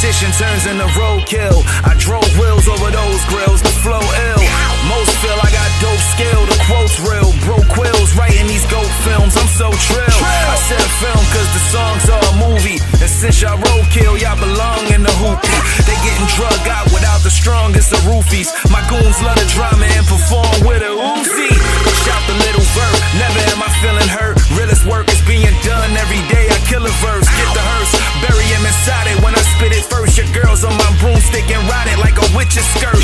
Competition turns into roadkill. I drove wheels over those grills, the flow ill. Most feel I got dope skill, the quotes real. Broke quills, writing these goat films, I'm so trill. I said film cause the songs are a movie. And since y'all roadkill, y'all belong in the hoopy. They getting drug out without the strongest of roofies. My goons love the drama and perform with a Uzi. Shout the little verb, never am I feeling hurt. Realest work is being done every day, I kill a verse. Get the hearse, bury him inside it when I spit it first. Your girl's on my broomstick and ride it like a witch's skirt.